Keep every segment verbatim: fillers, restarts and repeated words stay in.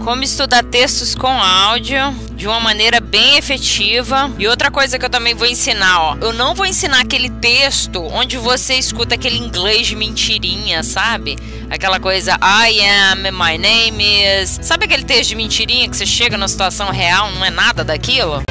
como estudar textos com áudio de uma maneira bem efetiva. E outra coisa que eu também vou ensinar, ó, eu não vou ensinar aquele texto onde você escuta aquele inglês de mentirinha, sabe? Aquela coisa, I am, my name is... Sabe aquele texto de mentirinha que você chega na situação real, não é nada daquilo?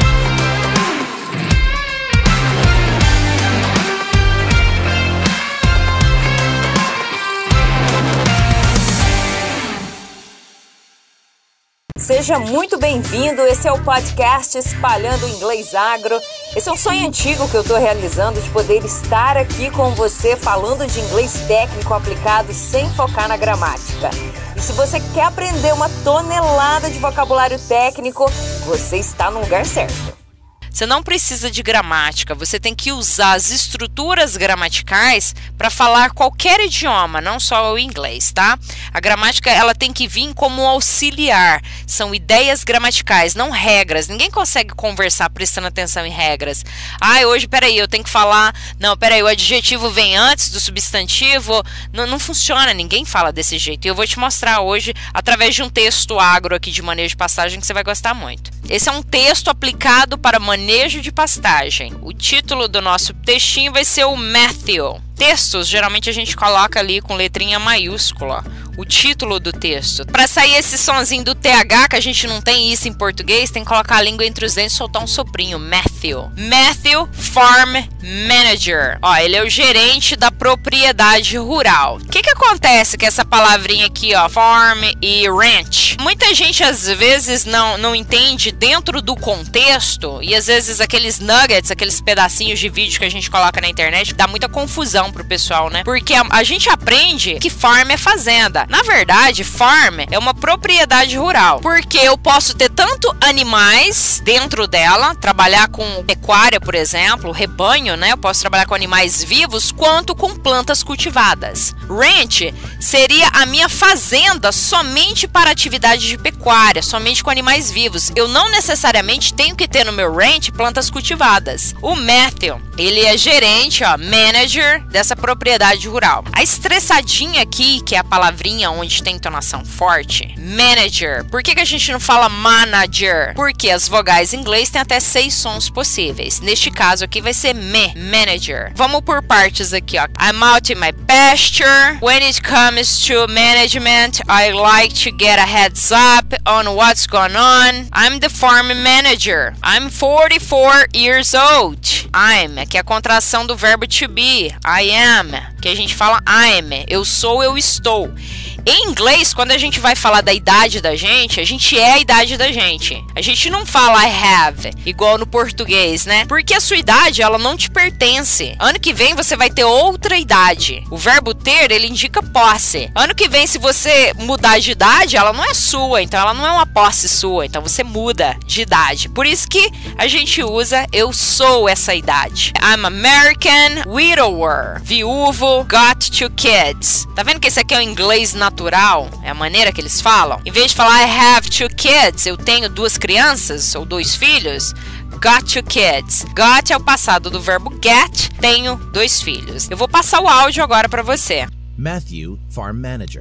Seja muito bem-vindo, esse é o podcast Espalhando o Inglês Agro. Esse é um sonho antigo que eu estou realizando de poder estar aqui com você falando de inglês técnico aplicado sem focar na gramática. E se você quer aprender uma tonelada de vocabulário técnico, você está no lugar certo. Você não precisa de gramática, você tem que usar as estruturas gramaticais para falar qualquer idioma, não só o inglês, tá? A gramática, ela tem que vir como auxiliar, são ideias gramaticais, não regras. Ninguém consegue conversar prestando atenção em regras. Ah, hoje, peraí, eu tenho que falar... Não, peraí, o adjetivo vem antes do substantivo. Não, não funciona, ninguém fala desse jeito. E eu vou te mostrar hoje, através de um texto agro aqui de manejo de pastagem, que você vai gostar muito. Esse é um texto aplicado para manejo de pastagem. O título do nosso textinho vai ser o Matthew. Textos, geralmente a gente coloca ali com letrinha maiúscula o título do texto. Para sair esse sonzinho do T H, que a gente não tem isso em português, tem que colocar a língua entre os dentes e soltar um soprinho. Matthew. Matthew Farm Manager. Ó, ele é o gerente da propriedade rural. O que que acontece com essa palavrinha aqui, ó, farm e ranch? Muita gente às vezes não, não entende dentro do contexto, e às vezes aqueles nuggets, aqueles pedacinhos de vídeo que a gente coloca na internet, dá muita confusão pro pessoal, né? Porque a, a gente aprende que farm é fazenda. Na verdade, farm é uma propriedade rural, porque eu posso ter tanto animais dentro dela, trabalhar com pecuária, por exemplo, rebanho, né? Eu posso trabalhar com animais vivos, quanto com plantas cultivadas. Ranch seria a minha fazenda somente para atividade de pecuária, somente com animais vivos. Eu não necessariamente tenho que ter no meu ranch plantas cultivadas. O Matthew, ele é gerente, ó, manager dessa propriedade rural. A estressadinha aqui, que é a palavrinha onde tem entonação forte, manager. Por que que a gente não fala manager? Porque as vogais em inglês têm até seis sons possíveis. Neste caso aqui vai ser me, manager. Vamos por partes aqui, ó. I'm out in my pasture. When it comes to management, I like to get a heads up on what's going on. I'm the farm manager. I'm forty-four years old. I'm, que é a contração do verbo to be. I am, que a gente fala I'm. Eu sou, eu estou. Em inglês, quando a gente vai falar da idade da gente, a gente é a idade da gente. A gente não fala I have, igual no português, né? Porque a sua idade, ela não te pertence. Ano que vem, você vai ter outra idade. O verbo ter, ele indica posse. Ano que vem, se você mudar de idade, ela não é sua, então ela não é uma posse sua. Então você muda de idade. Por isso que a gente usa eu sou essa idade. I'm American, widower, viúvo, got two kids. Tá vendo que esse aqui é o inglês natural? É a maneira que eles falam. Em vez de falar I have two kids, eu tenho duas crianças ou dois filhos, got two kids. Got é o passado do verbo get, tenho dois filhos. Eu vou passar o áudio agora para você. Matthew, Farm Manager.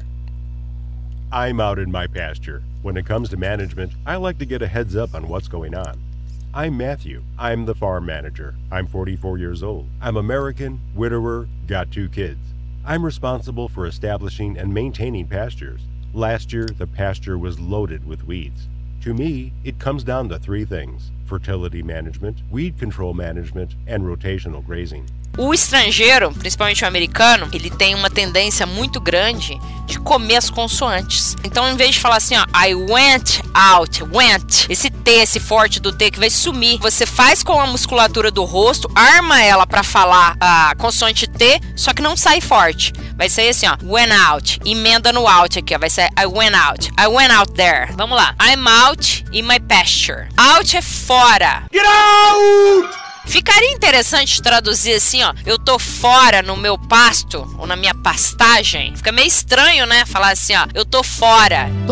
I'm out in my pasture. When it comes to management, I like to get a heads up on what's going on. I'm Matthew. I'm the farm manager. I'm forty-four years old. I'm American, widower, got two kids. I'm responsible for establishing and maintaining pastures. Last year, the pasture was loaded with weeds. To me, it comes down to three things: fertility management, weed control management, and rotational grazing. O estrangeiro, principalmente o americano, ele tem uma tendência muito grande de comer as consoantes. Então, em vez de falar assim, ó, I went out, went, esse T, esse forte do T que vai sumir, você faz com a musculatura do rosto, arma ela para falar a consoante T, só que não sai forte. Vai sair assim, ó, went out, emenda no out aqui, ó, vai ser I went out, I went out there. Vamos lá, I'm out in my pasture. Out é fora. Get out! Ficaria interessante traduzir assim, ó, eu tô fora no meu pasto, ou na minha pastagem. Fica meio estranho, né? Falar assim, ó, eu tô fora. Tô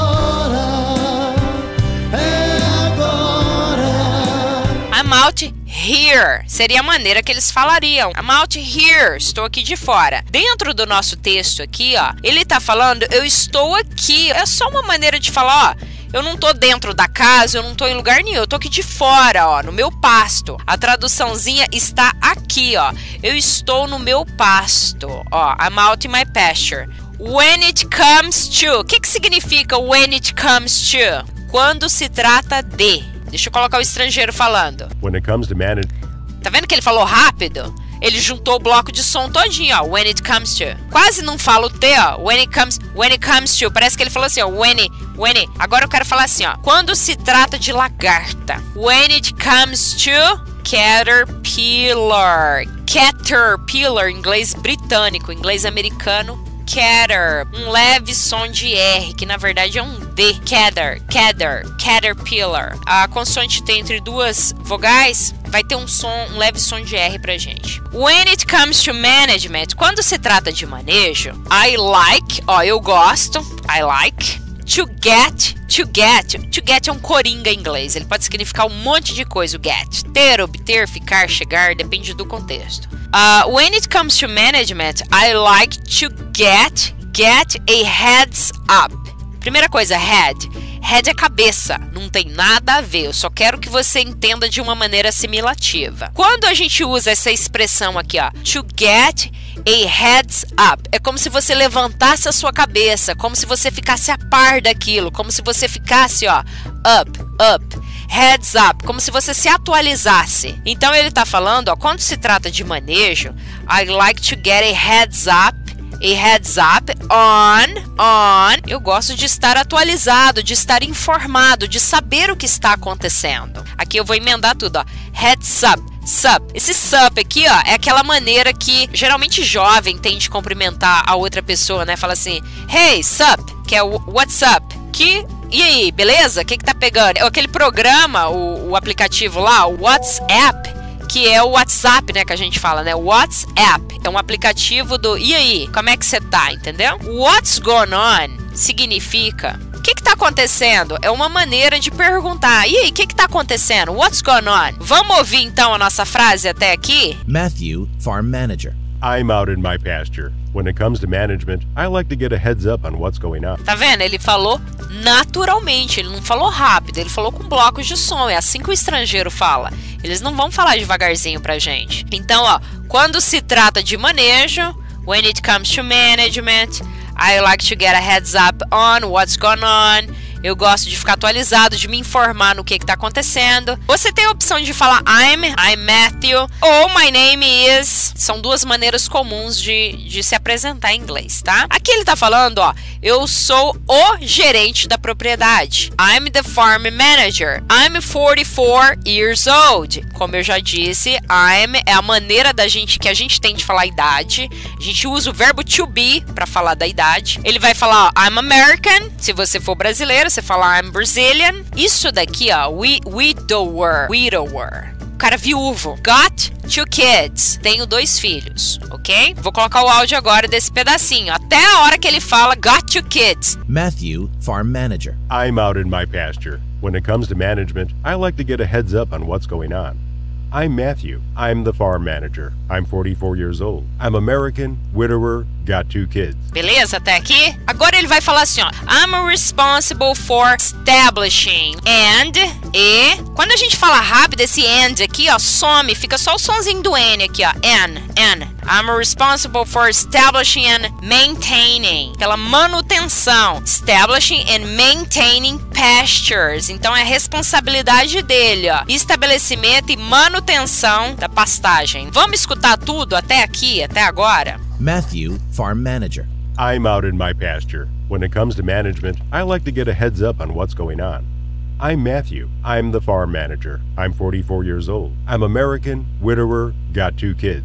fora, é agora. I'm out here seria a maneira que eles falariam. I'm out here, estou aqui de fora. Dentro do nosso texto aqui, ó, ele tá falando eu estou aqui. É só uma maneira de falar, ó, eu não tô dentro da casa, eu não tô em lugar nenhum, eu tô aqui de fora, ó, no meu pasto. A traduçãozinha está aqui, ó. Eu estou no meu pasto, ó. I'm out in my pasture. When it comes to, o que que significa when it comes to? Quando se trata de. Deixa eu colocar o estrangeiro falando. When it comes to manage... Tá vendo que ele falou rápido? Ele juntou o bloco de som todinho, ó. When it comes to. Quase não fala o T, ó. When it comes, when it comes to. Parece que ele falou assim, ó. When it, when it. Agora eu quero falar assim, ó. Quando se trata de lagarta. When it comes to caterpillar. Caterpillar, inglês britânico, inglês americano. Cater, um leve som de R, que na verdade é um D. Cater, cater, caterpillar. A consoante tem entre duas vogais, vai ter um som, um leve som de R pra gente. When it comes to management, quando se trata de manejo, I like, ó, eu gosto, I like. To get, to get, to get é um coringa em inglês, ele pode significar um monte de coisa, o get. Ter, obter, ficar, chegar, depende do contexto. Uh, when it comes to management, I like to get, get a heads up. Primeira coisa, head. Head é cabeça, não tem nada a ver, eu só quero que você entenda de uma maneira assimilativa. Quando a gente usa essa expressão aqui, ó, to get a heads up, é como se você levantasse a sua cabeça, como se você ficasse a par daquilo, como se você ficasse, ó, up, up, heads up, como se você se atualizasse. Então ele tá falando, ó, quando se trata de manejo, I like to get a heads up, a heads up on, on. Eu gosto de estar atualizado, de estar informado, de saber o que está acontecendo. Aqui eu vou emendar tudo, ó. Heads up, sup. Esse sup aqui, ó, é aquela maneira que geralmente jovem tem de cumprimentar a outra pessoa, né? Fala assim, hey, sup, que é o what's up. Que, e aí, beleza? O que que tá pegando? É aquele programa, o, o aplicativo lá, o WhatsApp, que é o WhatsApp, né, que a gente fala, né? WhatsApp é um aplicativo do e aí, como é que você tá, entendeu? What's going on significa o que que tá acontecendo? É uma maneira de perguntar. E aí, o que que tá acontecendo? What's going on? Vamos ouvir então a nossa frase até aqui? Matthew, Farm Manager. I'm out in my pasture. When it comes to management, I like to get a heads up on what's going on. Tá vendo? Ele falou naturalmente, ele não falou rápido, ele falou com blocos de som. É assim que o estrangeiro fala. Eles não vão falar devagarzinho pra gente. Então, ó, quando se trata de manejo, when it comes to management, I like to get a heads up on what's going on. Eu gosto de ficar atualizado, de me informar no que está acontecendo. Você tem a opção de falar I'm, I'm Matthew, ou my name is. São duas maneiras comuns de, de se apresentar em inglês, tá? Aqui ele tá falando, ó, eu sou o gerente da propriedade. I'm the farm manager. I'm forty-four years old. Como eu já disse, I'm é a maneira da gente que a gente tem de falar a idade. A gente usa o verbo to be para falar da idade. Ele vai falar, ó, I'm American, se você for brasileiro. Você fala I'm Brazilian. Isso daqui, ó, we, widower, widower. O cara viúvo. Got two kids. Tenho dois filhos, ok? Vou colocar o áudio agora desse pedacinho. Até a hora que ele fala got two kids. Matthew, Farm Manager. I'm out in my pasture. When it comes to management, I like to get a heads up on what's going on. I'm Matthew. I'm the farm manager. I'm forty-four years old. I'm American, widower, got two kids. Beleza, até aqui? Agora ele vai falar assim, ó. I'm responsible for establishing and e... Quando a gente fala rápido, esse and aqui, ó, some. Fica só o sonzinho do N aqui, ó. N, N. I'm responsible for establishing and maintaining. Aquela manutenção. Establishing and maintaining pastures. Então é a responsabilidade dele, ó. Estabelecimento e manutenção da pastagem. Vamos escutar tudo até aqui, até agora? Matthew, Farm Manager. I'm out in my pasture. When it comes to management, I like to get a heads up on what's going on. I'm Matthew. I'm the farm manager. I'm forty-four years old. I'm American, widower, got two kids.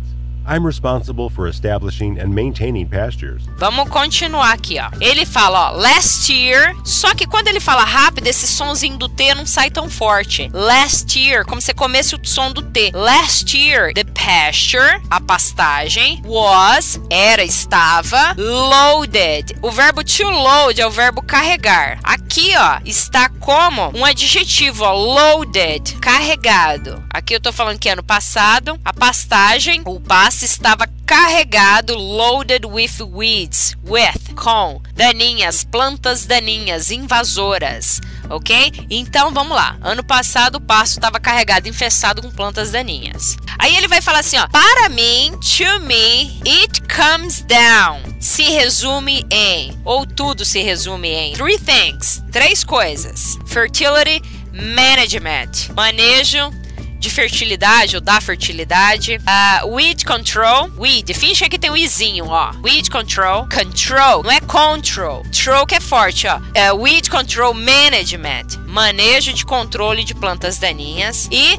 I'm responsible for establishing and maintaining pastures. Vamos continuar aqui, ó. Ele fala, ó, last year, só que quando ele fala rápido, esse sonzinho do T não sai tão forte. Last year, como se comesse o som do T. Last year, the pasture, a pastagem, was, era, estava, loaded. O verbo to load é o verbo carregar. Aqui, ó, está como um adjetivo, ó, loaded, carregado. Aqui eu tô falando que ano passado, a pastagem, o pasto estava carregado, loaded with weeds, with, com, daninhas, plantas daninhas, invasoras, ok? Então, vamos lá. Ano passado, o pasto estava carregado, infestado com plantas daninhas. Aí ele vai falar assim, ó, para mim, to me, it comes down. Se resume em, ou tudo se resume em, three things, três coisas. Fertility management, manejo de fertilidade ou da fertilidade. Uh, weed control. Weed, finge que tem um izinho, ó. Weed control. Control, não é control. Control que é forte, ó. Uh, weed control management. Manejo de controle de plantas daninhas. E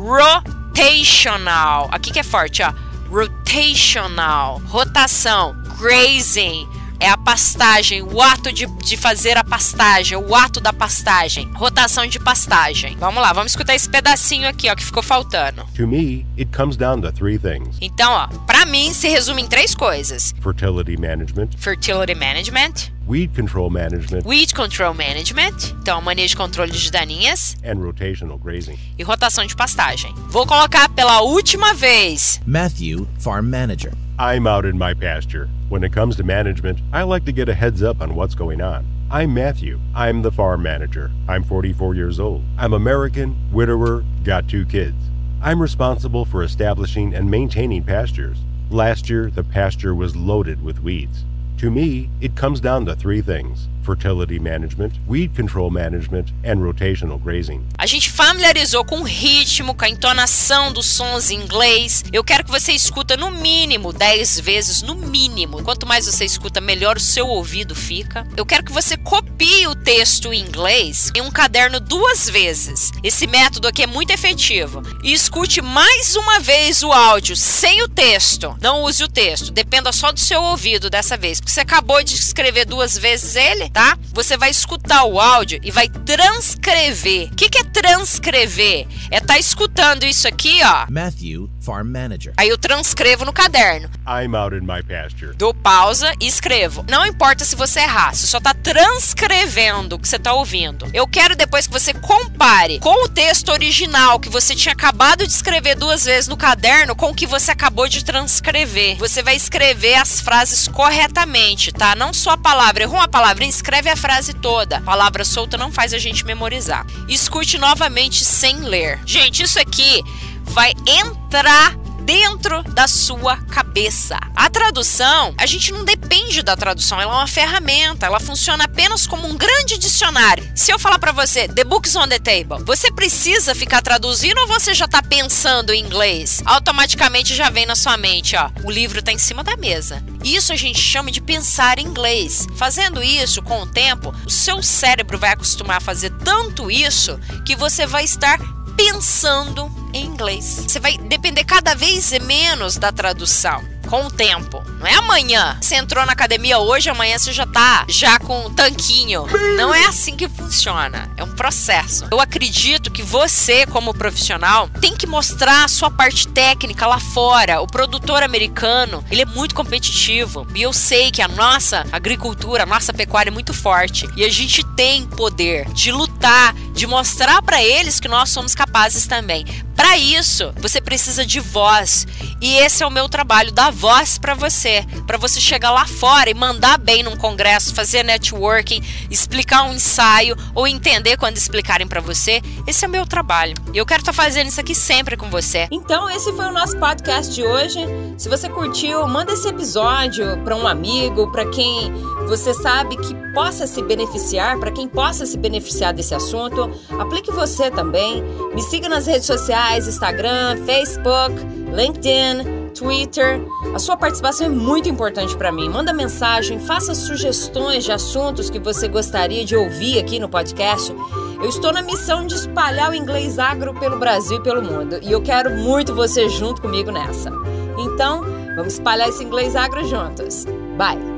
rotational. Aqui que é forte, ó. Rotational. Rotação. Grazing. É a pastagem, o ato de, de fazer a pastagem, o ato da pastagem, rotação de pastagem. Vamos lá, vamos escutar esse pedacinho aqui, ó, que ficou faltando. To me, it comes down to three things. Então, ó, pra mim se resume em três coisas. Fertility management. Fertility management. Weed control management. Weed control management. Então, manejo de controle de daninhas. And rotational grazing. E rotação de pastagem. Vou colocar pela última vez. Matthew, Farm Manager. I'm out in my pasture. When it comes to management, I like to get a heads up on what's going on. I'm Matthew. I'm the farm manager. I'm forty-four years old. I'm American, widower, got two kids. I'm responsible for establishing and maintaining pastures. Last year, the pasture was loaded with weeds. To me, it comes down to three things: fertility management, weed control management, and rotational grazing. A gente familiarizou com o ritmo, com a entonação dos sons em inglês. Eu quero que você escuta no mínimo dez vezes, no mínimo. Quanto mais você escuta, melhor o seu ouvido fica. Eu quero que você copie o texto em inglês em um caderno duas vezes. Esse método aqui é muito efetivo. E escute mais uma vez o áudio sem o texto. Não use o texto, dependa só do seu ouvido dessa vez, porque você acabou de escrever duas vezes ele, tá? Você vai escutar o áudio e vai transcrever. O que, que é transcrever? É estar tá escutando isso aqui, ó. Matthew, Farm Manager. Aí eu transcrevo no caderno. I'm out in my pasture. Dou pausa e escrevo. Não importa se você errar, você só tá transcrevendo o que você tá ouvindo. Eu quero depois que você compare com o texto original que você tinha acabado de escrever duas vezes no caderno com o que você acabou de transcrever. Você vai escrever as frases corretamente, tá? Não só a palavra. Errou uma palavra, escreve a frase toda. Palavra solta não faz a gente memorizar. Escute novamente sem ler. Gente, isso aqui vai entrar dentro da sua cabeça. A tradução, a gente não depende da tradução, ela é uma ferramenta, ela funciona apenas como um grande dicionário. Se eu falar pra você, the book's on the table, você precisa ficar traduzindo ou você já tá pensando em inglês? Automaticamente já vem na sua mente, ó, o livro tá em cima da mesa. Isso a gente chama de pensar em inglês. Fazendo isso, com o tempo, o seu cérebro vai acostumar a fazer tanto isso que você vai estar pensando em inglês. Você vai depender cada vez menos da tradução com o tempo. Não é amanhã. Você entrou na academia hoje, amanhã você já tá já com um tanquinho. Não é assim que funciona. É um processo. Eu acredito que você, como profissional, tem que mostrar a sua parte técnica lá fora. O produtor americano, ele é muito competitivo. E eu sei que a nossa agricultura, a nossa pecuária é muito forte. E a gente tem poder de lutar, de mostrar para eles que nós somos capazes também. Para isso, você precisa de voz. E esse é o meu trabalho, dar voz para você. Para você chegar lá fora e mandar bem num congresso, fazer networking, explicar um ensaio ou entender quando explicarem para você. Esse é o meu trabalho. E eu quero estar fazendo isso aqui sempre com você. Então, esse foi o nosso podcast de hoje. Se você curtiu, manda esse episódio para um amigo, para quem você sabe que possa se beneficiar, para quem possa se beneficiar desse assunto. Aplique você também. Me siga nas redes sociais, Instagram, Facebook, LinkedIn, Twitter. A sua participação é muito importante para mim. Manda mensagem, faça sugestões de assuntos que você gostaria de ouvir aqui no podcast. Eu estou na missão de espalhar o inglês agro pelo Brasil e pelo mundo. E eu quero muito você junto comigo nessa. Então, Vamos espalhar esse inglês agro juntos. Bye!